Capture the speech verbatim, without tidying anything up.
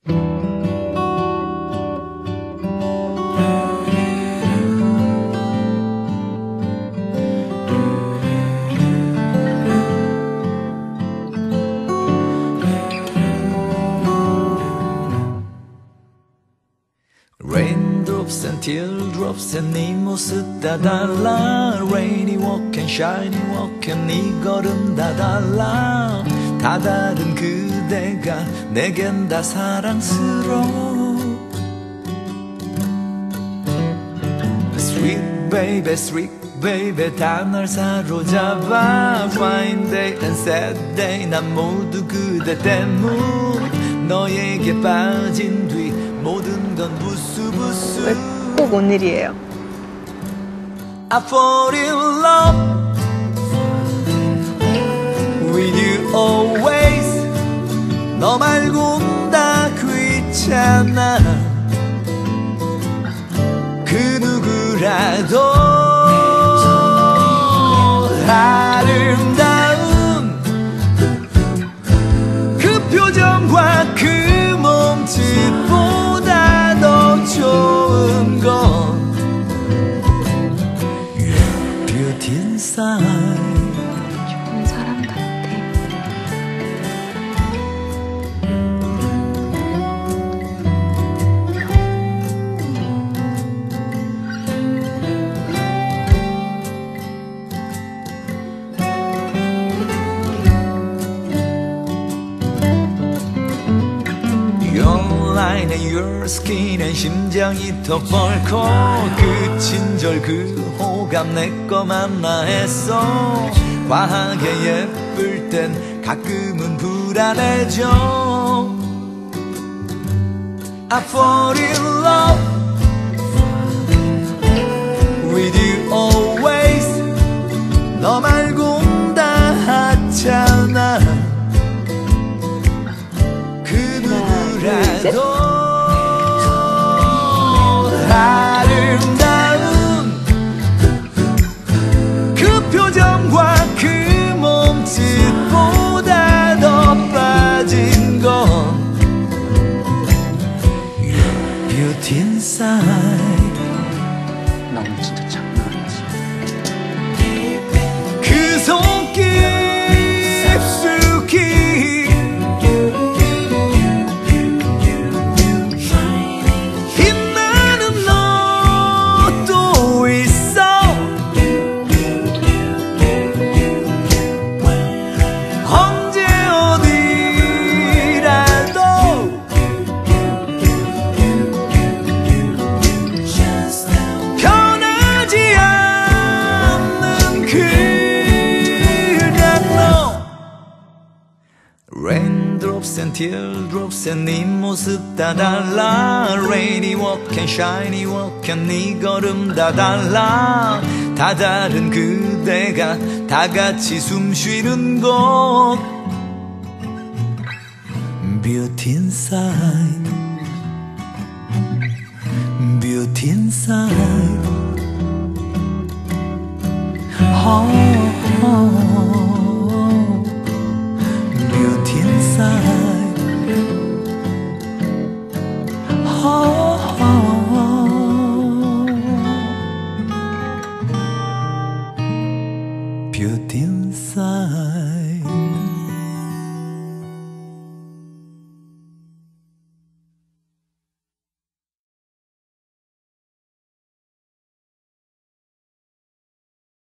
Raindrops and teardrops and 네 모습 다 달라 Rainy walk and shiny walk and 네 걸음 다 달라 다 다른 그대가 내겐 다 사랑스러워 Sweet baby sweet baby 다 널 사로잡아 Fine day and sad day 난 모두 그대 때문 너에게 빠진 뒤 모든 건 부수부수 왜 꼭 오늘이에요? I fall in love with you always 너 말곤 다 귀찮아 그 누구라도 아름다운 그 표정과 그 몸짓보다 더 좋은 건 Beauty inside 좋은 사람 같아. Your line and your skin and 심장이 더 벌컥 그 친절 그 호감 내 거 맞나 했어 과하게 예쁠 땐 가끔은 불안해져 I fall in love with you always 너 말곤 다 하찮아 그 누구라도 아름다운 그 표정과 그 몸짓보다 더 빠진 건 Beauty inside 나 오늘 진짜 장난 아니지. 그 손길 깊숙이 빛나는 너도 있어 언제 어디라도 변하지 않는 그냥 너 Raindrops and teardrops and 네 모습 다 달라 Rainy walk and shiny walk and 네 걸음 다 달라 다 다른 그대가 다 같이 숨 쉬는 곳 Beauty inside Beauty inside oh, oh. Beauty inside oh, oh. Beauty inside